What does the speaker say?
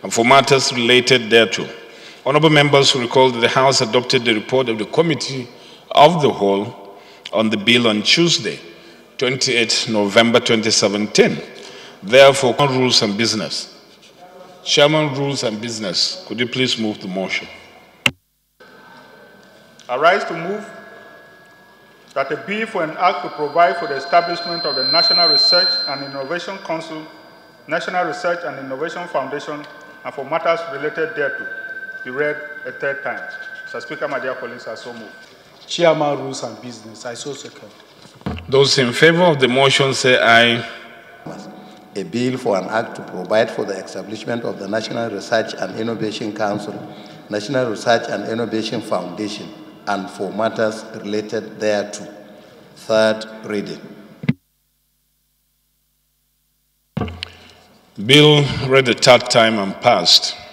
and for matters related thereto. Honorable members will recall that the House adopted the report of the Committee of the Whole on the bill on Tuesday, 28 November 2017. Therefore, on Rules and Business. Chairman, Rules and Business, could you please move the motion? I rise to move that a bill for an act to provide for the establishment of the National Research and Innovation Council, National Research and Innovation Foundation, and for matters related thereto be read a third time. Mr. Speaker, my dear colleagues, I so move. Chairman, Rules and Business, I so second. Those in favor of the motion say aye. A bill for an act to provide for the establishment of the National Research and Innovation Council, National Research and Innovation Foundation, and for matters related thereto. Third reading. Bill read the third time and passed.